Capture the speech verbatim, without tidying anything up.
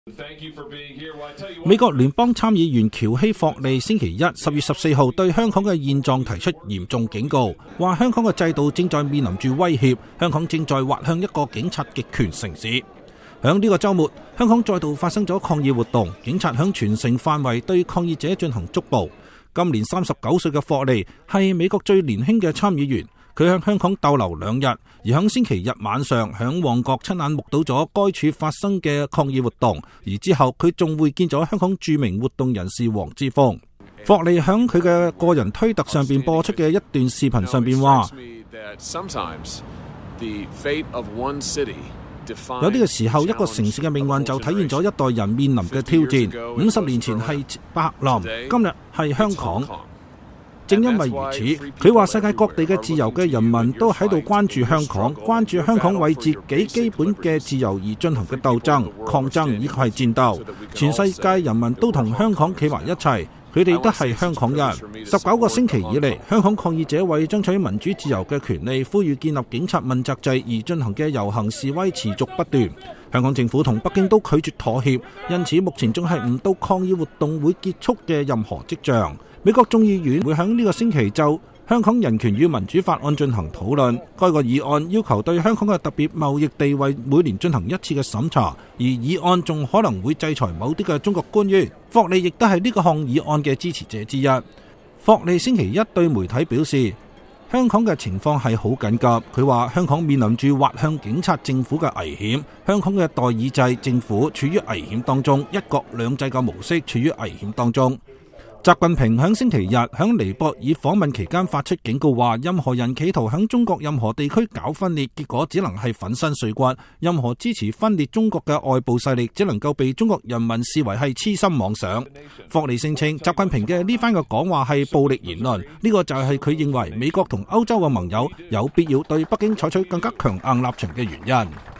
美國聯邦參議員喬希霍利星期一十月十四號對香港嘅現狀提出嚴重警告，話香港嘅制度正在面臨住威脅，香港正在滑向一個警察極權城市。響呢個週末，香港再度發生咗抗議活動，警察響全城範圍對抗議者進行捉捕。今年三十九歲嘅霍利係美國最年輕嘅參議員。佢喺香港逗留兩日，而喺星期日晚上喺旺角親眼目睹咗該處發生嘅抗議活動，而之後佢仲會見咗香港著名活動人士黃之鋒。霍利喺佢嘅個人推特上邊播出嘅一段視頻上邊話，有啲嘅時候，一個城市嘅命運就體現咗一代人面臨嘅挑戰。五十年前係柏林，今日係香港。正因為如此，佢話世界各地嘅自由嘅人民都喺度關注香港，關注香港為自己基本嘅自由而進行嘅鬥爭、抗爭以及係戰鬥。全世界人民都同香港企埋一齊，佢哋都係香港人。十九個星期以嚟，香港抗議者為爭取民主自由嘅權利，呼籲建立警察問責制而進行嘅遊行示威持續不斷。香港政府同北京都拒絕妥協，因此目前仲係唔到抗議活動會結束嘅任何跡象。美國眾議院會喺呢個星期就香港人權與民主法案進行討論，該個議案要求對香港嘅特別貿易地位每年進行一次嘅審查，而議案仲可能會制裁某啲嘅中國官員。霍利亦都係呢個項議案嘅支持者之一。霍利星期一對媒體表示，香港嘅情況係好緊急。佢話香港面臨住滑向警察政府嘅危險，香港嘅代議制政府處於危險當中，一國兩制嘅模式處於危險當中。習近平喺星期日喺尼泊爾訪問期間發出警告，話任何人企圖喺中國任何地區搞分裂，結果只能係粉身碎骨。任何支持分裂中國嘅外部勢力，只能夠被中國人民視為係痴心妄想。霍利聲稱習近平嘅呢番嘅講話係暴力言論，呢個就係佢認為美國同歐洲嘅盟友有必要對北京採取更加強硬立場嘅原因。